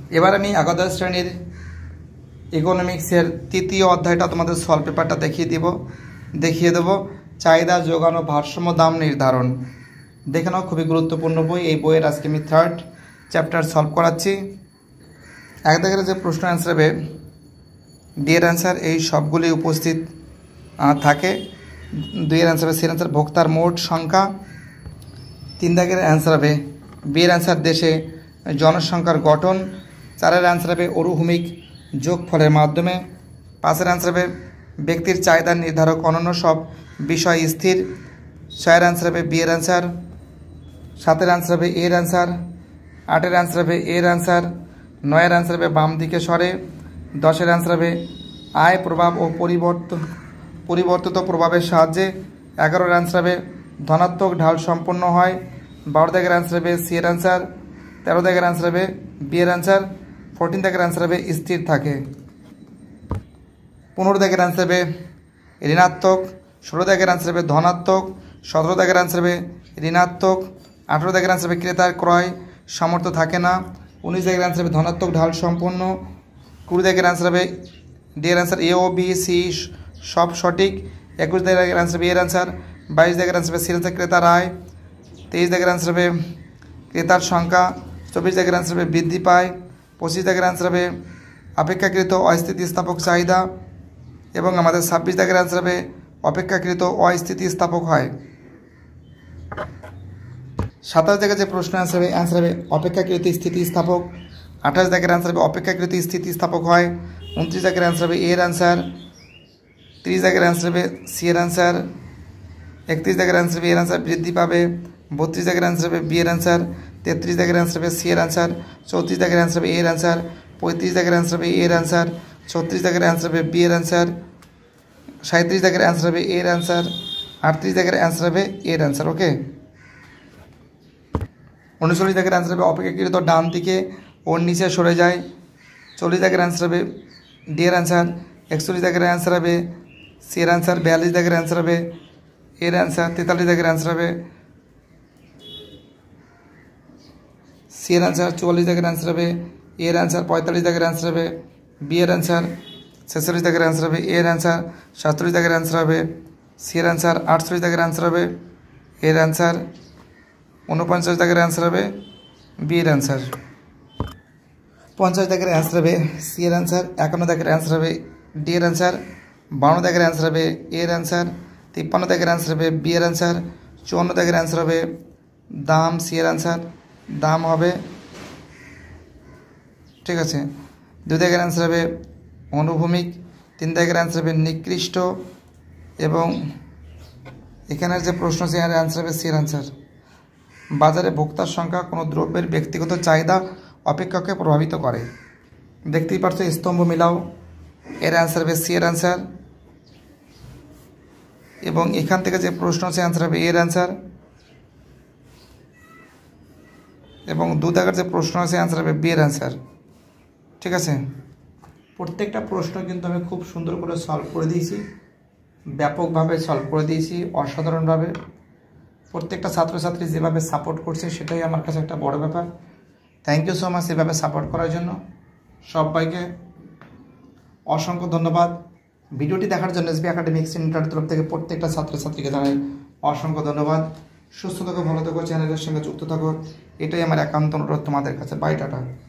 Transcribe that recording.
এবার আমি একাদশ শ্রেণীর ইকোনমিক্সের তৃতীয় অধ্যায়টা তোমাদের সলভ পেপারটা দেখিয়ে দেবো চাহিদা যোগান ও ভারসাম্য দাম নির্ধারণ। দেখে নাও, খুবই গুরুত্বপূর্ণ বই। এই বইয়ের আজকে আমি থার্ড চ্যাপ্টার সলভ করাচ্ছি। এক দাগের যে প্রশ্ন অ্যান্সার হবে ডি এর অ্যান্সার এই সবগুলি উপস্থিত থাকে। 2 এর অ্যান্সার হবে সি এর অ্যান্সার ভোক্তার মোট সংখ্যা। 3 দাগের অ্যান্সার হবে বি এর অ্যান্সার দেশে জনসংখ্যার গঠন। 4 এর অ্যান্সার হবে অনুভূমিক যোগফলের মাধ্যমে। 5 এর অ্যান্সার হবে ব্যক্তির চাহিদা নির্ধারক অনন্য সব বিষয় স্থির। 6 এর অ্যান্সার হবে বি এর অ্যান্সার। 7 এর অ্যান্সার হবে এর অ্যান্সার। 8 এর অ্যান্সার হবে এর অ্যান্সার। 9 এর অ্যান্সার হবে বাম দিকে সরে। 10 এর অ্যান্সার হবে আয় প্রভাব ও পরিবর্তিত প্রভাবের সাহায্যে। 11 এর অ্যান্সার হবে ধনাত্মক ঢাল সম্পন্ন হয়। 12 দাগের অ্যান্সার হবে সি এর অ্যান্সার। 13 দাগের অ্যান্সার হবে বি এর অ্যান্সার। 14 দাগের অ্যান্সার হবে স্থির থাকে। 15 দাগের অ্যান্সার হবে ঋণাত্মক। 16 দাগের অ্যান্সার হবে ধনাত্মক। 17 দাগের অ্যান্সার হবে ঋণাত্মক। 18 দাগের অ্যান্সার হবে ক্রেতার ক্রয় সামর্থ্য থাকে না। 19 দাগের অ্যান্সার হবে ধনাত্মক ঢাল সম্পন্ন। 20 দাগের অ্যান্সার হবে ডি এর অ্যান্সার এ ও বি সি সব সঠিক। 21 দাগের অ্যান্সার বি এর অ্যান্সার। 22 দাগের অ্যান্সার হবে সি এর অ্যান্সার ক্রেতার আয়। 23 দাগের অ্যান্সার হবে ক্রেতার সংখ্যা। 24 দাগের অ্যান্সার হবে বৃদ্ধি পায়। 25 দাগের অ্যান্সার হবে অপেক্ষাকৃত অস্থিতিস্থাপক চাহিদা। এবং আমাদের 26 দাগের অ্যান্সার হবে অপেক্ষাকৃত অস্থিতিস্থাপক হয়। 27 দাগের যে প্রশ্ন অ্যান্সার হবে অপেক্ষাকৃত স্থিতিস্থাপক। 28 দাগের অ্যান্সার হবে অপেক্ষাকৃত স্থিতিস্থাপক হয়। 29 দাগের অ্যান্সার হবে এর অ্যান্সার। 30 দাগের অ্যান্সার হবে সি এর অ্যান্সার। 31 দাগের অ্যান্সার হবে এর অ্যান্সার বৃদ্ধি পাবে। 32 দাগের অ্যান্সার হবে বি এর অ্যান্সার। 33 দাগের অ্যান্সার হবে সি এর অ্যান্সার। 34 দাগের অ্যান্সার হবে এর অ্যান্সার। 35 দাগের অ্যান্সার হবে এর অ্যান্সার। 36 দাগের অ্যান্সার হবে বি এর অ্যান্সার। 37 দাগের অ্যান্সার হবে এর অ্যান্সার। 38 দাগের অ্যান্সার হবে এর অ্যান্সার। ওকে, 39 দাগের অ্যান্সার হবে অপেক্ষাকৃত ডান দিকে ওর নিচে সরে যায়। 40 দাগের অ্যান্সার হবে ডি এর অ্যান্সার। 41 দাগের অ্যান্সার হবে সি এর অ্যান্সার। 42 দাগের অ্যান্সার হবে এর অ্যান্সার। 43 দাগের অ্যান্সার হবে সি এর অ্যান্সার। 44 দাগের অ্যান্সার হবে এর অ্যান্সার। 45 দাগের অ্যান্সার হবে বি এর অ্যান্সার। 46 দাগের অ্যান্সার হবে এর অ্যান্সার। 47 দাগের অ্যান্সার হবে সি এর অ্যান্সার। 48 দাগের অ্যান্সার হবে এর অ্যান্সার। 49 দাগের অ্যান্সার হবে বি এর অ্যান্সার। 50 দাগের অ্যান্সার হবে সি এর অ্যান্সার। 51 দাগের অ্যান্সার হবে ডি এর অ্যান্সার। 52 দাগের অ্যান্সার হবে এর অ্যান্সার। 53 দাগের অ্যান্সার হবে বি এর অ্যান্সার। 54 দাগের অ্যান্সার হবে দাম সি এর অ্যান্সার। দাম হবে, ঠিক আছে। 2 দাগের অ্যান্সার হবে অনুভূমিক। 3 দাগের অ্যান্সার হবে নিকৃষ্ট। এবং এখানের যে প্রশ্ন আছে এর অ্যান্সার হবে সি এর অ্যান্সার। বাজারে ভোক্তার সংখ্যা কোনো দ্রব্যের ব্যক্তিগত চাহিদা অপেক্ষাকে প্রভাবিত করে। দেখতেই পাচ্ছ স্তম্ভ মিলাও, এর অ্যান্সার হবে সি এর অ্যান্সার। এবং এখান থেকে যে প্রশ্ন আছে অ্যান্সার হবে এর অ্যান্সার। এবং 2 দাগের যে প্রশ্ন আছে অ্যান্সার হবে বি এর অ্যান্সার। ঠিক আছে, প্রত্যেকটা প্রশ্ন কিন্তু আমি খুব সুন্দর করে সলভ করে দিয়েছি, ব্যাপকভাবে সলভ করে দিয়েছি, অসাধারণভাবে। প্রত্যেকটা ছাত্রছাত্রী যেভাবে সাপোর্ট করছে সেটাই আমার কাছে একটা বড় ব্যাপার। থ্যাংক ইউ সো মাচ এভাবে সাপোর্ট করার জন্য। সবাইকে অসংখ্য ধন্যবাদ ভিডিওটি দেখার জন্য। এসবি একাডেমিক্স ইন্টার তরফ থেকে প্রত্যেকটা ছাত্রছাত্রীকে জানাই অসংখ্য ধন্যবাদ। সুস্থ থাকো, ভালো থাকো, চ্যানেলের সঙ্গে যুক্ত থাকো, এটাই আমার একান্ত অনুরোধ তোমাদের কাছে। Bye, tata.